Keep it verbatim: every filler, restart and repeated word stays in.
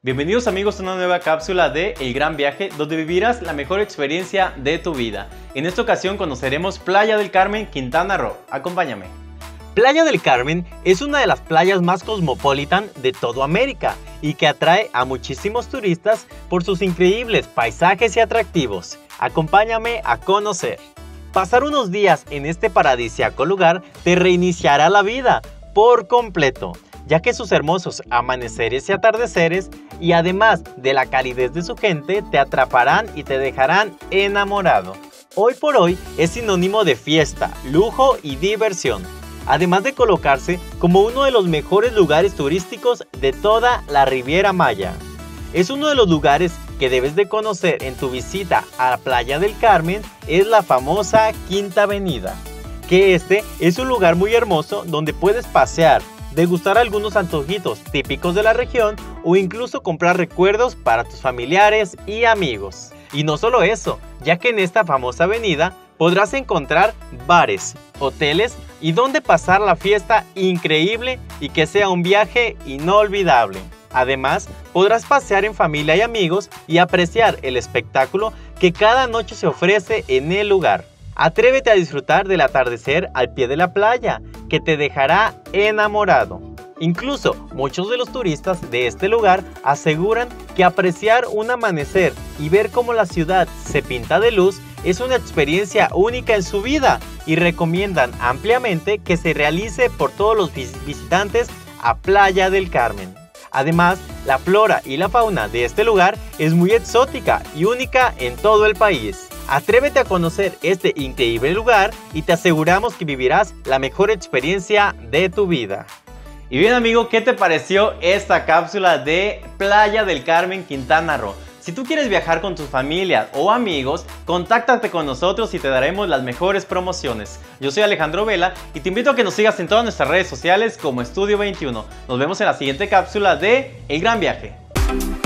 Bienvenidos amigos a una nueva cápsula de El Gran Viaje, donde vivirás la mejor experiencia de tu vida. En esta ocasión conoceremos Playa del Carmen, Quintana Roo. Acompáñame. Playa del Carmen es una de las playas más cosmopolitan de toda América y que atrae a muchísimos turistas por sus increíbles paisajes y atractivos. Acompáñame a conocer. Pasar unos días en este paradisíaco lugar te reiniciará la vida por completo, ya que sus hermosos amaneceres y atardeceres, y además de la calidez de su gente, te atraparán y te dejarán enamorado. Hoy por hoy es sinónimo de fiesta, lujo y diversión, además de colocarse como uno de los mejores lugares turísticos de toda la Riviera Maya. Es uno de los lugares que debes de conocer en tu visita a la Playa del Carmen, es la famosa Quinta Avenida, que este es un lugar muy hermoso donde puedes pasear, degustar algunos antojitos típicos de la región o incluso comprar recuerdos para tus familiares y amigos. Y no solo eso, ya que en esta famosa avenida podrás encontrar bares, hoteles y donde pasar la fiesta increíble y que sea un viaje inolvidable. Además, podrás pasear en familia y amigos y apreciar el espectáculo que cada noche se ofrece en el lugar. Atrévete a disfrutar del atardecer al pie de la playa, que te dejará enamorado. Incluso muchos de los turistas de este lugar aseguran que apreciar un amanecer y ver cómo la ciudad se pinta de luz es una experiencia única en su vida y recomiendan ampliamente que se realice por todos los visitantes a Playa del Carmen. Además, la flora y la fauna de este lugar es muy exótica y única en todo el país. Atrévete a conocer este increíble lugar y te aseguramos que vivirás la mejor experiencia de tu vida. Y bien amigo, ¿qué te pareció esta cápsula de Playa del Carmen, Quintana Roo? Si tú quieres viajar con tu familia o amigos, contáctate con nosotros y te daremos las mejores promociones. Yo soy Alejandro Vela y te invito a que nos sigas en todas nuestras redes sociales como Estudio veintiuno. Nos vemos en la siguiente cápsula de El Gran Viaje.